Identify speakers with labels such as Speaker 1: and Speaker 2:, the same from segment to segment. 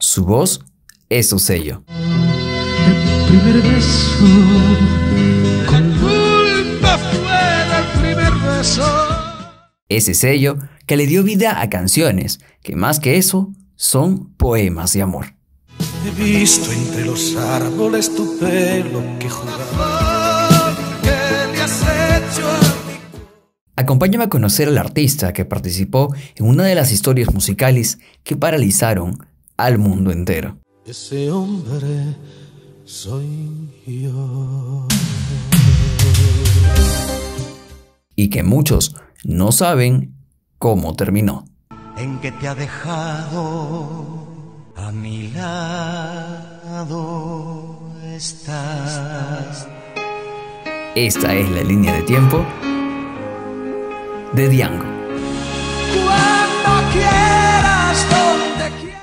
Speaker 1: Su voz es su sello.
Speaker 2: El primer beso, con culpa fue el primer beso.
Speaker 1: Ese sello que le dio vida a canciones que más que eso son poemas de amor.
Speaker 2: He visto entre los árboles tu pelo que jugaba. ¿Qué le has hecho a mí?
Speaker 1: Acompáñame a conocer al artista que participó en una de las historias musicales que paralizaron al mundo entero.
Speaker 2: Ese hombre soy yo.
Speaker 1: Y que muchos no saben cómo terminó.
Speaker 3: En que te ha dejado a mi lado estás.
Speaker 1: Esta es la línea de tiempo de Diango.
Speaker 2: Cuando quieras, donde quieras.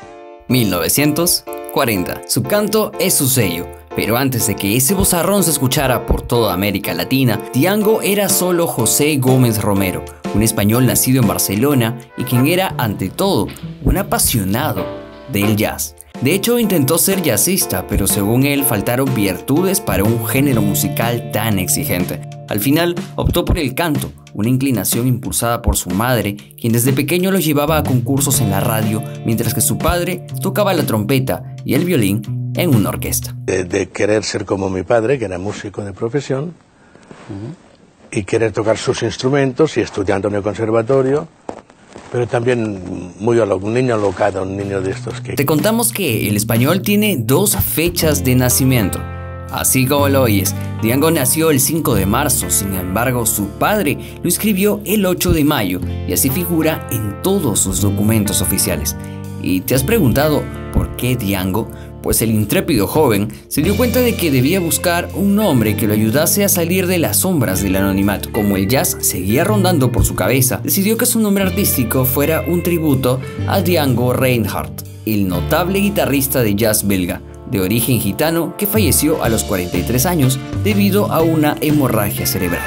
Speaker 1: 1940. Su canto es su sello. Pero antes de que ese vozarrón se escuchara por toda América Latina, Diango era solo José Gómez Romero, un español nacido en Barcelona y quien era, ante todo, un apasionado del jazz. De hecho, intentó ser jazzista, pero según él faltaron virtudes para un género musical tan exigente. Al final, optó por el canto, una inclinación impulsada por su madre, quien desde pequeño lo llevaba a concursos en la radio, mientras que su padre tocaba la trompeta y el violín en una orquesta.
Speaker 4: De querer ser como mi padre, que era músico de profesión, y querer tocar sus instrumentos y estudiando en el conservatorio, pero también un niño alocado, un niño de estos que...
Speaker 1: Te contamos que el español tiene 2 fechas de nacimiento. Así como lo oyes, Diango nació el 5 de marzo, sin embargo su padre lo inscribió el 8 de mayo y así figura en todos sus documentos oficiales. ¿Y te has preguntado por qué Diango? Pues el intrépido joven se dio cuenta de que debía buscar un nombre que lo ayudase a salir de las sombras del anonimato. Como el jazz seguía rondando por su cabeza, decidió que su nombre artístico fuera un tributo a Django Reinhardt, el notable guitarrista de jazz belga, de origen gitano que falleció a los 43 años debido a una hemorragia cerebral.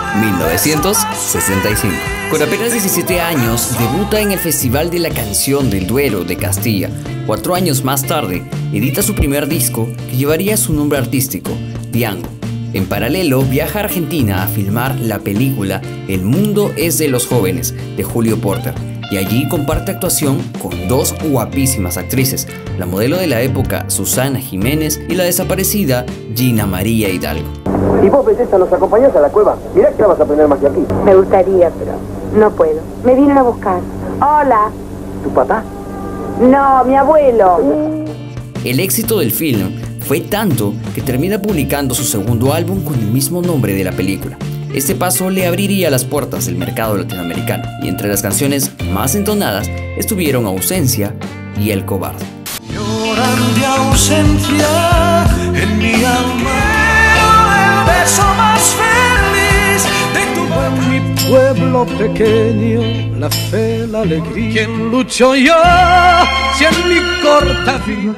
Speaker 1: 1965. Con apenas 17 años, debuta en el Festival de la Canción del Duero de Castilla. 4 años más tarde, edita su primer disco que llevaría su nombre artístico, Diango. En paralelo, viaja a Argentina a filmar la película El mundo es de los jóvenes, de Julio Porter, y allí comparte actuación con 2 guapísimas actrices, la modelo de la época Susana Jiménez y la desaparecida Gina María Hidalgo.
Speaker 5: Y vos, belleza, nos acompañás a la cueva. Mirá que la vas a aprender magia aquí.
Speaker 6: Me gustaría, pero no puedo. Me vienen a buscar. Hola.
Speaker 5: ¿Tu papá?
Speaker 6: No, mi abuelo.
Speaker 1: El éxito del film fue tanto que termina publicando su segundo álbum con el mismo nombre de la película. Este paso le abriría las puertas del mercado latinoamericano, y entre las canciones más entonadas estuvieron Ausencia y El Cobarde.
Speaker 2: Lloran de ausencia en mi alma. El beso más feliz de tu pueblo. Mi pueblo pequeño, la fe, la alegría. ¿Quién lucho yo si en mi corta vida?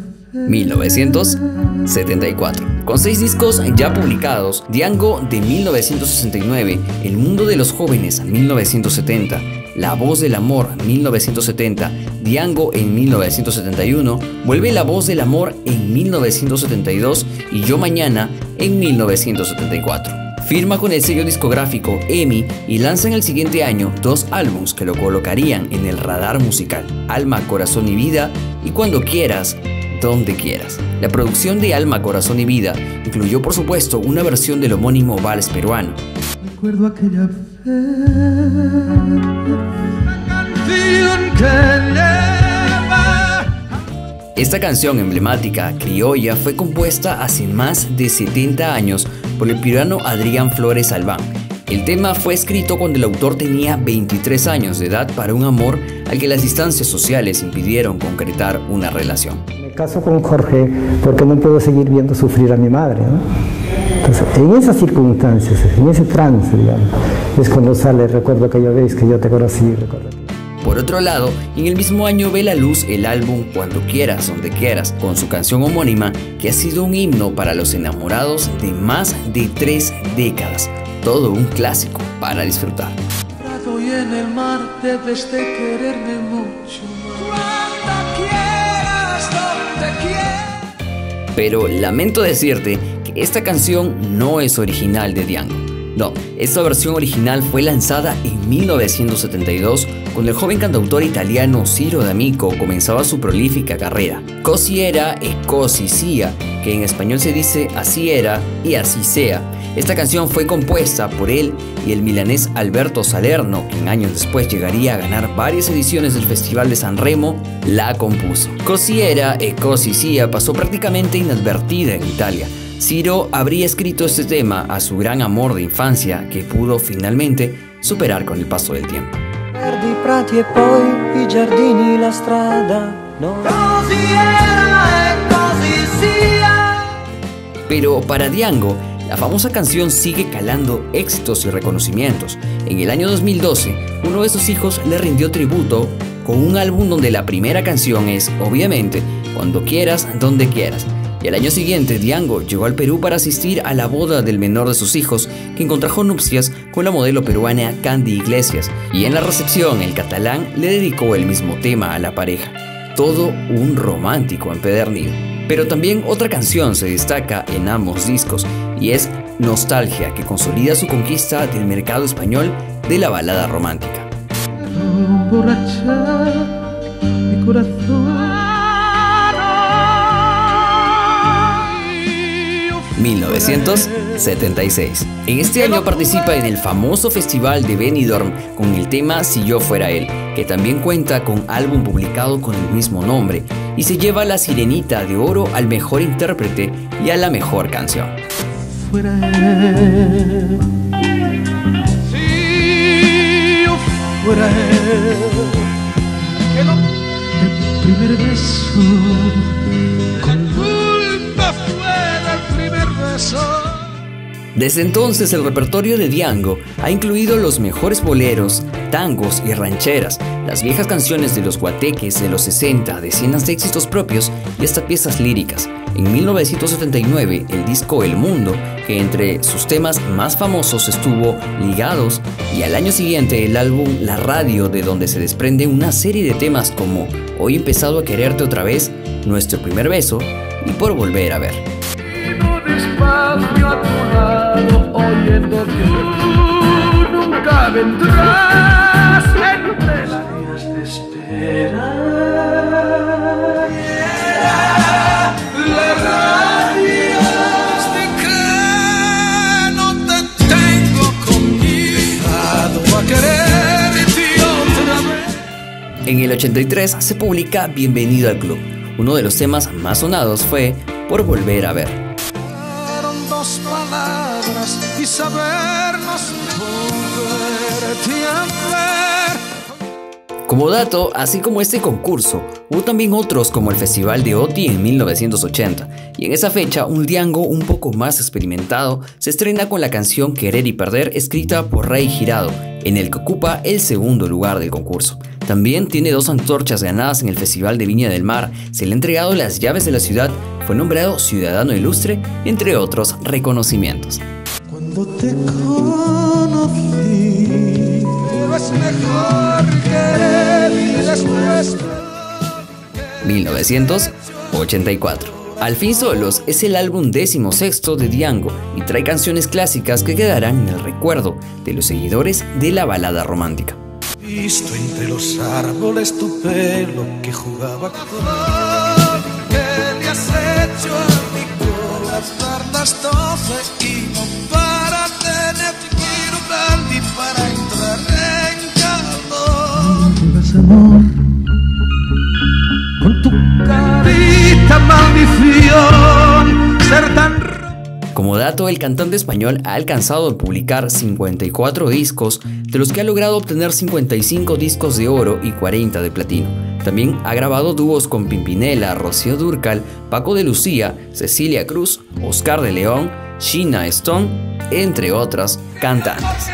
Speaker 1: 1974. Con 6 discos ya publicados, Diango de 1969, El mundo de los jóvenes 1970, La voz del amor 1970, Diango en 1971, Vuelve la voz del amor en 1972 y Yo mañana en 1974. Firma con el sello discográfico EMI y lanza en el siguiente año 2 álbumes que lo colocarían en el radar musical, Alma, Corazón y Vida y Cuando quieras, donde quieras. La producción de Alma, Corazón y Vida incluyó por supuesto una versión del homónimo vals peruano.
Speaker 2: Recuerdo aquella vez, la canción que lleva.
Speaker 1: Esta canción emblemática criolla fue compuesta hace más de 70 años por el piurano Adrián Flores Albán. El tema fue escrito cuando el autor tenía 23 años de edad para un amor al que las distancias sociales impidieron concretar una relación.
Speaker 7: Me caso con Jorge porque no puedo seguir viendo sufrir a mi madre, ¿no? Entonces, en esas circunstancias, en ese trance, digamos, es cuando sale Recuerdo aquella vez que yo te conocí, recuerdo.
Speaker 1: Por otro lado, en el mismo año ve la luz el álbum Cuando quieras, donde quieras, con su canción homónima que ha sido un himno para los enamorados de más de 3 décadas. Todo un clásico para disfrutar.
Speaker 2: Y en el mar debes de quererme mucho. Cuando quieras,
Speaker 1: Pero lamento decirte que esta canción no es original de Diango. No, esta versión original fue lanzada en 1972 cuando el joven cantautor italiano Ciro D'Amico comenzaba su prolífica carrera. Così era e così sia, que en español se dice así era y así sea. Esta canción fue compuesta por él y el milanés Alberto Salerno, quien años después llegaría a ganar varias ediciones del Festival de San Remo, la compuso. Così era e così sia pasó prácticamente inadvertida en Italia. Ciro habría escrito este tema a su gran amor de infancia que pudo finalmente superar con el paso del tiempo.
Speaker 2: Perdi prati e poi i giardini, la strada, no. Così era e così sia.
Speaker 1: Pero para Diango, la famosa canción sigue calando éxitos y reconocimientos. En el año 2012, uno de sus hijos le rindió tributo con un álbum donde la primera canción es, obviamente, Cuando quieras, donde quieras. Y al año siguiente, Diango llegó al Perú para asistir a la boda del menor de sus hijos, quien contrajo nupcias con la modelo peruana Candy Iglesias, y en la recepción el catalán le dedicó el mismo tema a la pareja. Todo un romántico empedernido. Pero también otra canción se destaca en ambos discos, y es Nostalgia, que consolida su conquista del mercado español de la balada romántica. 1976. En este año participa en el famoso festival de Benidorm con el tema Si yo fuera él, que también cuenta con álbum publicado con el mismo nombre, y se lleva la Sirenita de Oro al mejor intérprete y a la mejor canción.
Speaker 2: Fuera él, si yo fuera él, el primer beso, con culpa fuera el primer beso.
Speaker 1: Desde entonces el repertorio de Diango ha incluido los mejores boleros, tangos y rancheras, las viejas canciones de los guateques de los 60, decenas de éxitos propios y hasta piezas líricas. En 1979 el disco El Mundo, que entre sus temas más famosos estuvo Ligados, y al año siguiente el álbum La Radio, de donde se desprende una serie de temas como Hoy he empezado a quererte otra vez, Nuestro primer beso y Por volver a ver.
Speaker 2: Despacio a tu lado, oyendo que tú nunca vendrás entre las días de espera. La rabia de que no te tengo conmigo a quererte otra vez.
Speaker 1: En el 83 se publica Bienvenido al Club. Uno de los temas más sonados fue Por volver a ver.
Speaker 2: Dos palabras y sabernos volverte a ver.
Speaker 1: Como dato, así como este concurso, hubo también otros como el Festival de OTI en 1980, y en esa fecha un Diango un poco más experimentado se estrena con la canción Querer y Perder, escrita por Ray Girado, en el que ocupa el segundo lugar del concurso. También tiene 2 antorchas ganadas en el Festival de Viña del Mar, se le han entregado las llaves de la ciudad, fue nombrado Ciudadano Ilustre, entre otros reconocimientos.
Speaker 2: Cuando te conocí, pero es mejor querer y después
Speaker 1: 1984. Al fin solos es el álbum 16º de Diango y trae canciones clásicas que quedarán en el recuerdo de los seguidores de la balada romántica.
Speaker 2: Visto entre los árboles tu pelo que jugaba con que le has hecho a mi corazón las 12 y no para tener quiero hablar ni para entrar en calor. Digas amor con tu carita maldición ser tan.
Speaker 1: Como dato, el cantante español ha alcanzado a publicar 54 discos, de los que ha logrado obtener 55 discos de oro y 40 de platino. También ha grabado dúos con Pimpinela, Rocío Dúrcal, Paco de Lucía, Cecilia Cruz, Oscar de León, Sheena Stone, entre otras cantantes.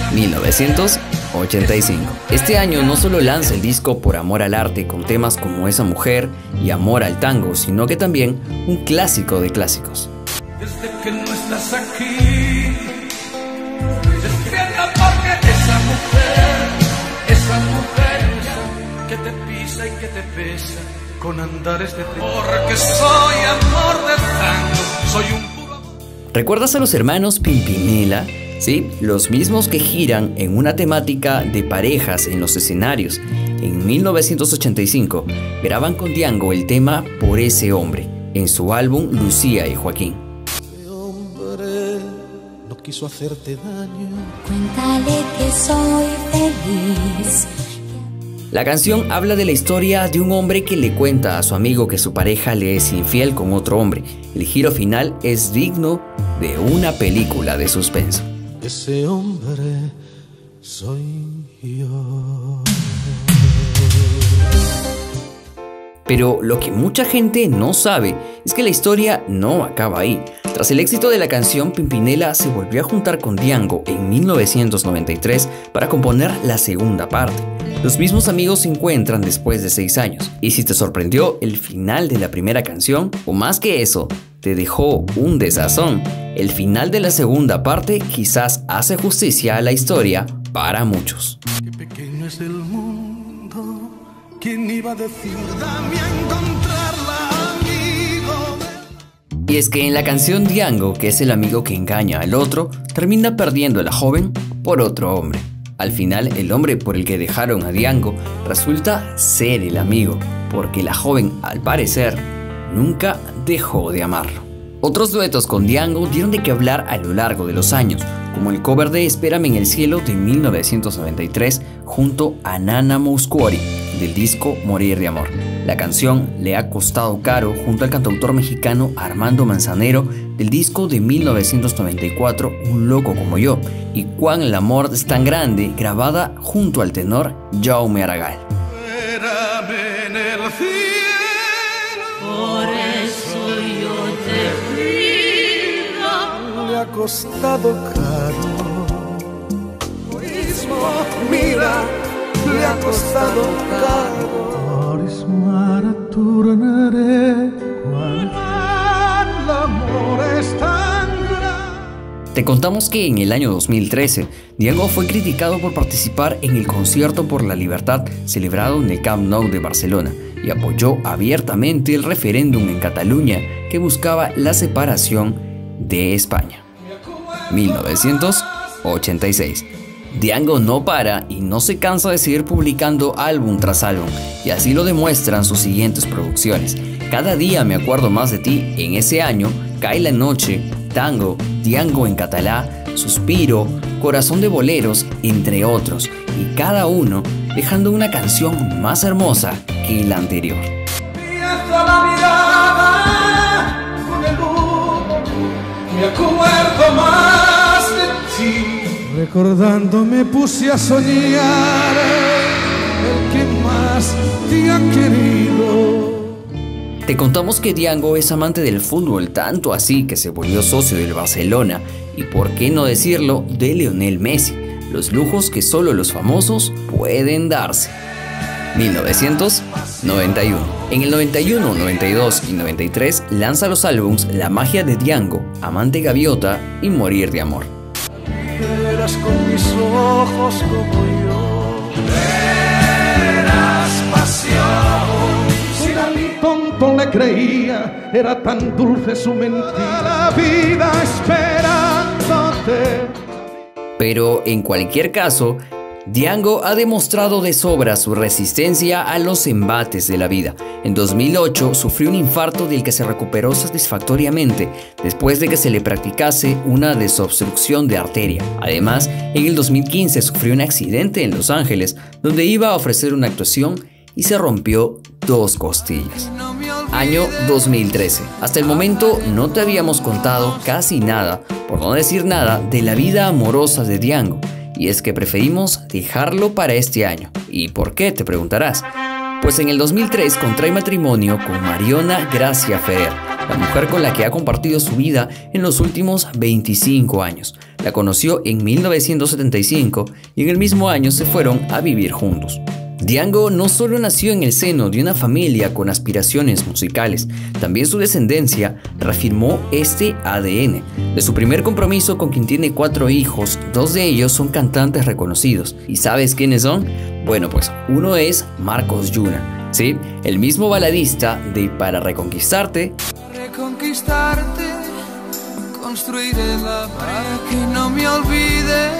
Speaker 1: 1985. Este año no solo lanza el disco Por amor al arte con temas como Esa mujer y Amor al tango, sino que también un clásico de clásicos.
Speaker 2: Desde que no estás aquí, despierta porque esa mujer que te pisa y que te pesa, con andares de porque soy amor de tango, soy un puro amor.
Speaker 1: ¿Recuerdas a los hermanos Pimpinela? Sí, los mismos que giran en una temática de parejas en los escenarios. En 1985 graban con Diango el tema Por ese hombre, en su álbum Lucía y Joaquín.
Speaker 2: Ese hombre no quiso hacerte daño.
Speaker 8: Cuéntale que soy feliz.
Speaker 1: La canción habla de la historia de un hombre que le cuenta a su amigo que su pareja le es infiel con otro hombre. El giro final es digno de una película de suspenso.
Speaker 2: Ese hombre soy yo.
Speaker 1: Pero lo que mucha gente no sabe es que la historia no acaba ahí. Tras el éxito de la canción, Pimpinela se volvió a juntar con Diango en 1993 para componer la segunda parte. Los mismos amigos se encuentran después de 6 años. Y si te sorprendió el final de la primera canción, o más que eso, te dejó un desazón, el final de la segunda parte quizás hace justicia a la historia para muchos.
Speaker 2: Qué pequeño es el mundo, ¿quién iba a decir? Dame a encontrarla, amigo.
Speaker 1: Y es que en la canción Diango, que es el amigo que engaña al otro, termina perdiendo a la joven por otro hombre. Al final, el hombre por el que dejaron a Diango resulta ser el amigo, porque la joven, al parecer, nunca dejó de amarlo. Otros duetos con Diango dieron de qué hablar a lo largo de los años, como el cover de Espérame en el cielo de 1993 junto a Nana Mouskouri del disco Morir de amor. La canción Le ha costado caro junto al cantautor mexicano Armando Manzanero del disco de 1994 Un loco como yo, y Cuán el amor es tan grande grabada junto al tenor Jaume Aragal.
Speaker 2: Espérame en el cielo,
Speaker 8: Por eso yo te pido.
Speaker 2: le ha costado caro. Mira, le ha costado caro. Mara tornaré cuando el amor es tan grande.
Speaker 1: Te contamos que en el año 2013, Diango fue criticado por participar en el concierto por la libertad celebrado en el Camp Nou de Barcelona y apoyó abiertamente el referéndum en Cataluña que buscaba la separación de España. 1986. Diango no para y no se cansa de seguir publicando álbum tras álbum, y así lo demuestran sus siguientes producciones. Cada día me acuerdo más de ti, en ese año, Cae la noche, Tango, Diango en catalá, Suspiro, Corazón de boleros, entre otros, y cada uno dejando una canción más hermosa que la anterior.
Speaker 2: Piensa la mirada con el humo, me acuerdo más de ti. Recordando me puse a soñar el que más te ha querido.
Speaker 1: Te contamos que Diango es amante del fútbol, tanto así que se volvió socio del Barcelona y, por qué no decirlo, de Lionel Messi, los lujos que solo los famosos pueden darse. 1991. En el 91, 92 y 93 lanza los álbums La magia de Diango, Amante Gaviota y Morir de amor.
Speaker 2: Verás con mis ojos como yo. Verás pasión. Si a mi tonto le creía, era tan dulce su mentira. La vida esperándote.
Speaker 1: Pero en cualquier caso, Diango ha demostrado de sobra su resistencia a los embates de la vida. En 2008 sufrió un infarto del que se recuperó satisfactoriamente después de que se le practicase una desobstrucción de arteria. Además, en el 2015 sufrió un accidente en Los Ángeles donde iba a ofrecer una actuación y se rompió 2 costillas. Año 2013. Hasta el momento no te habíamos contado casi nada, por no decir nada, de la vida amorosa de Diango. Y es que preferimos dejarlo para este año. ¿Y por qué?, te preguntarás. Pues en el 2003 contrae matrimonio con Mariona Gracia Ferrer, la mujer con la que ha compartido su vida en los últimos 25 años. La conoció en 1975 y en el mismo año se fueron a vivir juntos. Diango no solo nació en el seno de una familia con aspiraciones musicales, también su descendencia reafirmó este ADN. De su primer compromiso con quien tiene 4 hijos, 2 de ellos son cantantes reconocidos. ¿Y sabes quiénes son? Bueno, pues uno es Marcos Yuna, Sí, el mismo baladista de Para Reconquistarte.
Speaker 2: Reconquistarte, construiré la para que no me olvides.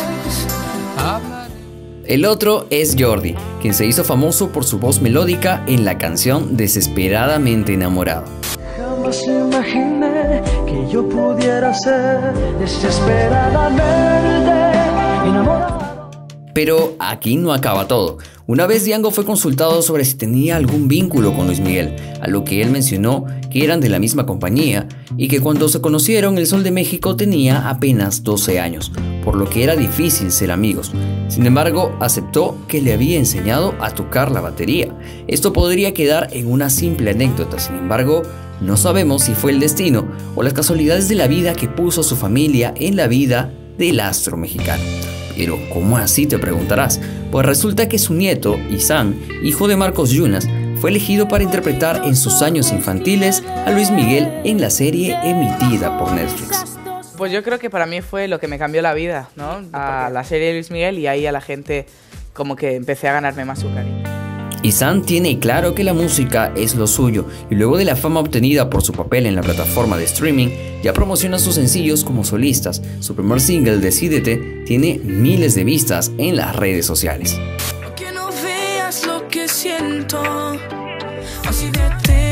Speaker 1: El otro es Jordi, quien se hizo famoso por su voz melódica en la canción Desesperadamente Enamorado.
Speaker 2: Jamás imaginé que yo pudiera ser desesperadamente enamorado.
Speaker 1: Pero aquí no acaba todo. Una vez Diango fue consultado sobre si tenía algún vínculo con Luis Miguel, a lo que él mencionó que eran de la misma compañía y que cuando se conocieron el Sol de México tenía apenas 12 años, por lo que era difícil ser amigos. Sin embargo, aceptó que le había enseñado a tocar la batería. Esto podría quedar en una simple anécdota, sin embargo, no sabemos si fue el destino o las casualidades de la vida que puso a su familia en la vida del astro mexicano. Pero, ¿cómo así?, te preguntarás. Pues resulta que su nieto, Ihsahn, hijo de Marcos Yunas, fue elegido para interpretar en sus años infantiles a Luis Miguel en la serie emitida por Netflix.
Speaker 9: Pues yo creo que para mí fue lo que me cambió la vida, ¿no? A la serie de Luis Miguel, y ahí a la gente como que empecé a ganarme más su cariño.
Speaker 1: Ihsahn tiene claro que la música es lo suyo y luego de la fama obtenida por su papel en la plataforma de streaming, ya promociona sus sencillos como solistas. Su primer single, Decídete, tiene miles de vistas en las redes sociales.
Speaker 2: Que no veas lo que siento, así vete.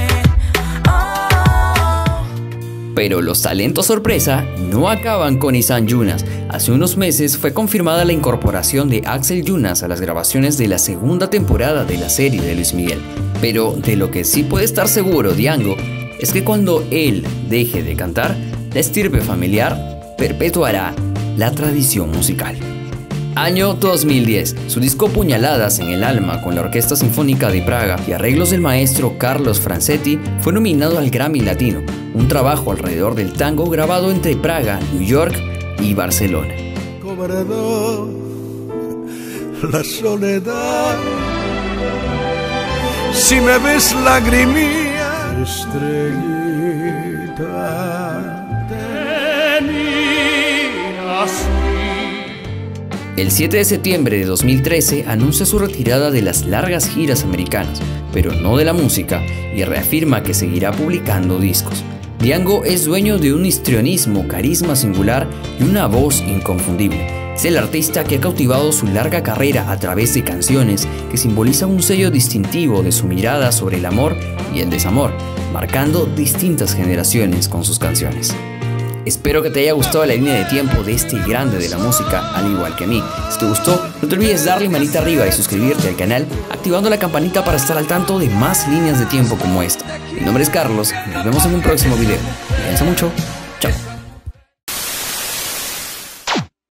Speaker 1: Pero los talentos sorpresa no acaban con Ihsahn Yunas. Hace unos meses fue confirmada la incorporación de Axel Yunas a las grabaciones de la segunda temporada de la serie de Luis Miguel. Pero de lo que sí puede estar seguro Diango es que cuando él deje de cantar, la estirpe familiar perpetuará la tradición musical. Año 2010, su disco Puñaladas en el Alma con la Orquesta Sinfónica de Praga y arreglos del maestro Carlos Franzetti fue nominado al Grammy Latino, un trabajo alrededor del tango grabado entre Praga, New York y Barcelona.
Speaker 2: Cobrador, la soledad, si me ves lagrimía, estrellita, tenía así.
Speaker 1: El 7 de septiembre de 2013 anuncia su retirada de las largas giras americanas, pero no de la música, y reafirma que seguirá publicando discos. Diango es dueño de un histrionismo, carisma singular y una voz inconfundible. Es el artista que ha cautivado su larga carrera a través de canciones que simbolizan un sello distintivo de su mirada sobre el amor y el desamor, marcando distintas generaciones con sus canciones. Espero que te haya gustado la línea de tiempo de este grande de la música, al igual que a mí. Si te gustó, no te olvides darle manita arriba y suscribirte al canal, activando la campanita para estar al tanto de más líneas de tiempo como esta. Mi nombre es Carlos y nos vemos en un próximo video. Cuídense mucho. Chao.